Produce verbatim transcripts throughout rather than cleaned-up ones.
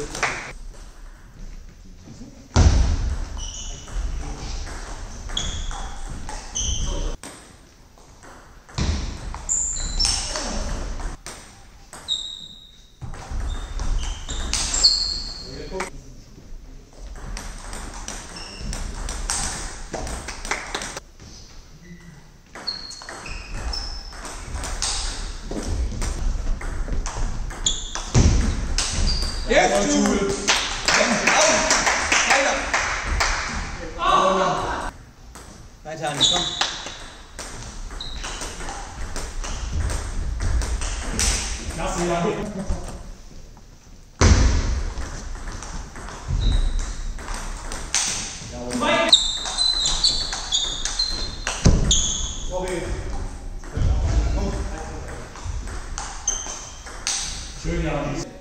Jetzt du! Weiter, Anni, komm. Klasse, ja. Zwei. Sorry. Schön, ja.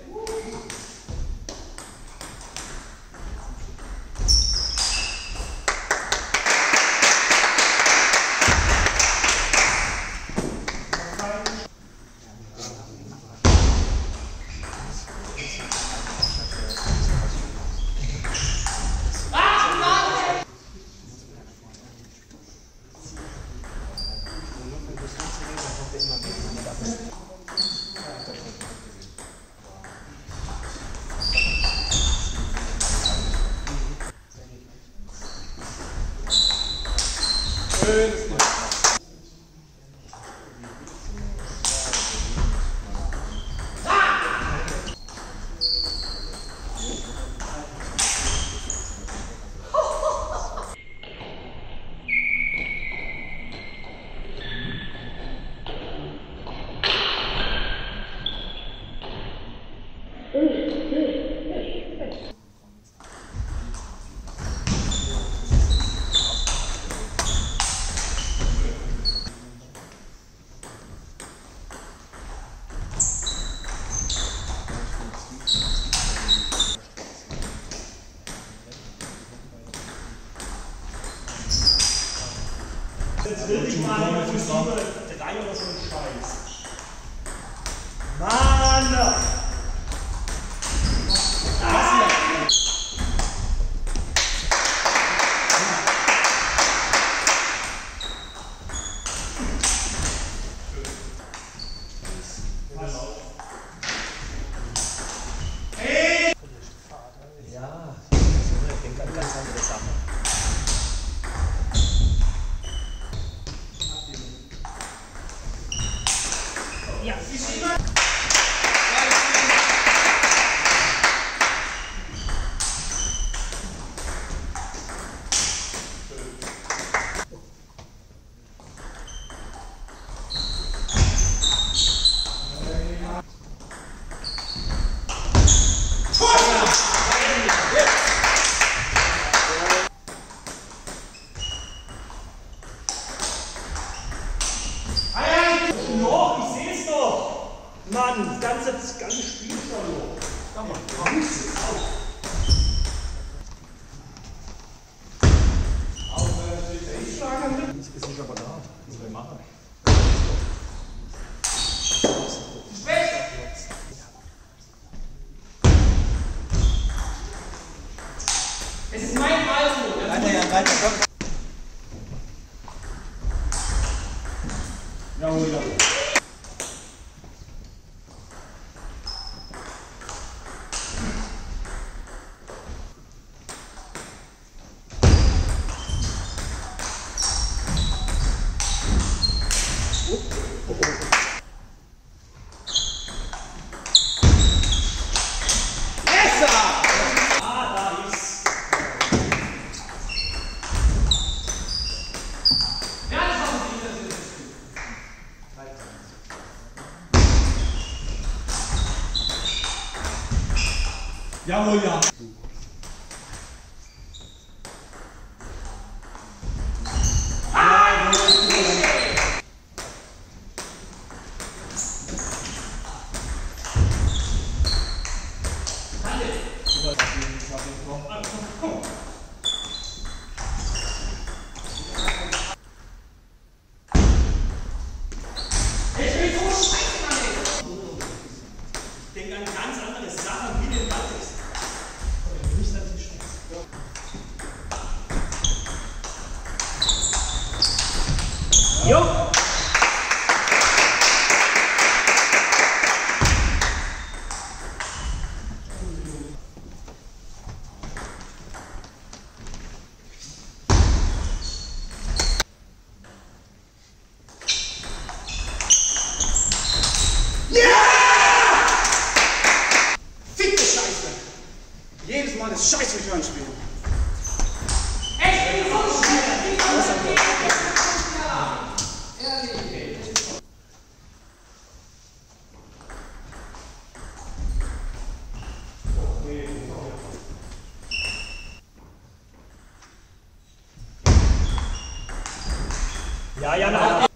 Jetzt will ich mal eine Fußball drei oder so ein Scheiß. Mann! Ah! Hey! Ja, ich denke an ganz andere Sachen. Ja, wie sieht man? Mann, das ganze, das ganze Spiel verloren. Komm mal, komm auf. Auch wenn ich die Schlager mit. Ich ist nicht aber da. Was soll ich machen? Spät! Es ist mein Alter. Weiter, Jan, weiter, komm. Jawohl, ja. Jawohl, ja. Ich denke an ganz andere Sachen wie den Ball ist. Jo! Jedes Mal das scheiß Return spielen. Ey, so schnell! Ja, ja, na.